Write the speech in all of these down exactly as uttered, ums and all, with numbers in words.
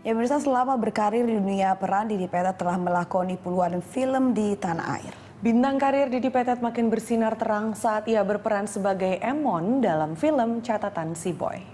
Ya pemirsa, selama berkarir di dunia peran, Didi Petet telah melakoni puluhan film di tanah air. Bintang karir Didi Petet makin bersinar terang saat ia berperan sebagai Emon dalam film Catatan Si Boy.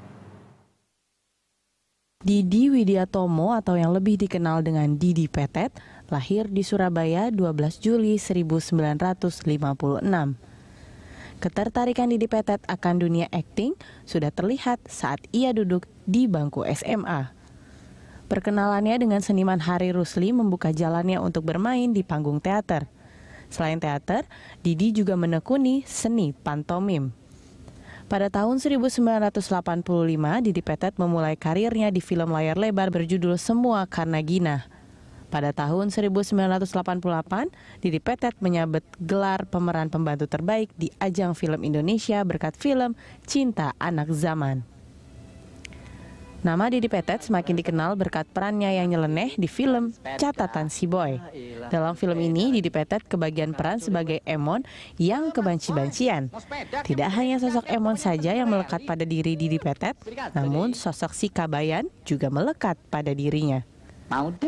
Didi Widiatomo atau yang lebih dikenal dengan Didi Petet lahir di Surabaya dua belas Juli seribu sembilan ratus lima puluh enam. Ketertarikan Didi Petet akan dunia akting sudah terlihat saat ia duduk di bangku S M A. Perkenalannya dengan seniman Hari Rusli membuka jalannya untuk bermain di panggung teater. Selain teater, Didi juga menekuni seni pantomim. Pada tahun seribu sembilan ratus delapan puluh lima, Didi Petet memulai karirnya di film layar lebar berjudul Semua Karena Gina. Pada tahun seribu sembilan ratus delapan puluh delapan, Didi Petet menyabet gelar pemeran pembantu terbaik di ajang film Indonesia berkat film Cinta Anak Zaman. Nama Didi Petet semakin dikenal berkat perannya yang nyeleneh di film Catatan Si Boy. Dalam film ini, Didi Petet kebagian peran sebagai Emon yang kebanci-bancian. Tidak hanya sosok Emon saja yang melekat pada diri Didi Petet, namun sosok si Kabayan juga melekat pada dirinya. Mau deh.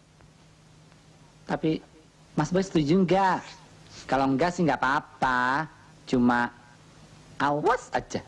Tapi Mas Boy setuju nggak? Kalau enggak sih nggak apa-apa. Cuma awas aja.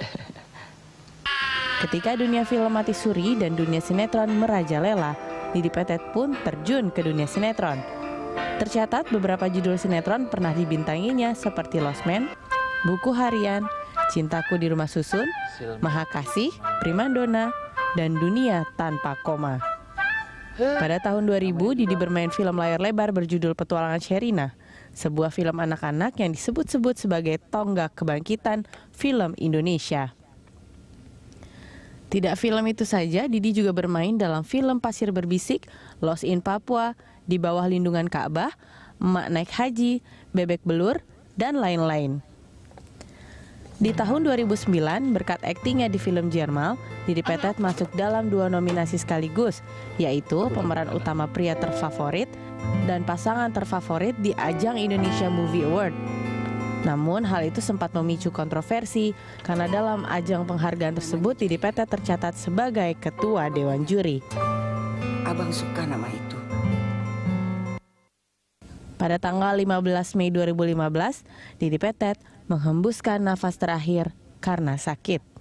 Ketika dunia film mati suri dan dunia sinetron merajalela, Didi Petet pun terjun ke dunia sinetron. Tercatat beberapa judul sinetron pernah dibintanginya seperti Lost Man, Buku Harian, Cintaku di Rumah Susun, Mahakasih, Primadona, dan Dunia Tanpa Koma. Pada tahun dua ribu, Didi bermain film layar lebar berjudul Petualangan Sherina, sebuah film anak-anak yang disebut-sebut sebagai tonggak kebangkitan film Indonesia. Tidak film itu saja, Didi juga bermain dalam film Pasir Berbisik, Lost in Papua, Di Bawah Lindungan Ka'bah, Emak Naik Haji, Bebek Belur, dan lain-lain. Di tahun dua ribu sembilan, berkat aktingnya di film Jermal, Didi Petet masuk dalam dua nominasi sekaligus, yaitu pemeran utama pria terfavorit dan pasangan terfavorit di ajang Indonesia Movie Award. Namun hal itu sempat memicu kontroversi karena dalam ajang penghargaan tersebut Didi Petet tercatat sebagai ketua dewan juri. Abang suka nama itu. Pada tanggal lima belas Mei dua ribu lima belas, Didi Petet menghembuskan nafas terakhir karena sakit.